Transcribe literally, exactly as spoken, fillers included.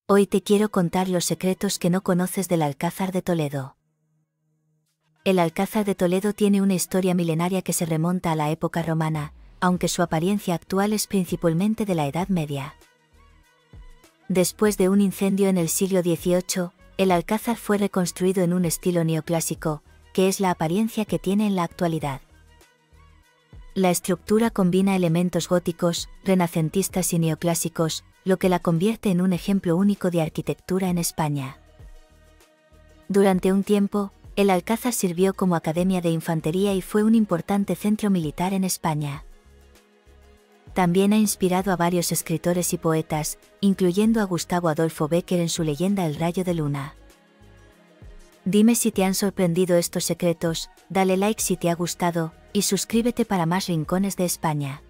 Hoy te quiero contar los secretos que no conoces del Alcázar de Toledo. El Alcázar de Toledo tiene una historia milenaria que se remonta a la época romana, aunque su apariencia actual es principalmente de la Edad Media. Después de un incendio en el siglo dieciocho, el Alcázar fue reconstruido en un estilo neoclásico, que es la apariencia que tiene en la actualidad. La estructura combina elementos góticos, renacentistas y neoclásicos, lo que la convierte en un ejemplo único de arquitectura en España. Durante un tiempo, el Alcázar sirvió como academia de infantería y fue un importante centro militar en España. También ha inspirado a varios escritores y poetas, incluyendo a Gustavo Adolfo Bécquer en su leyenda El rayo de luna. Dime si te han sorprendido estos secretos, dale like si te ha gustado, y suscríbete para más rincones de España.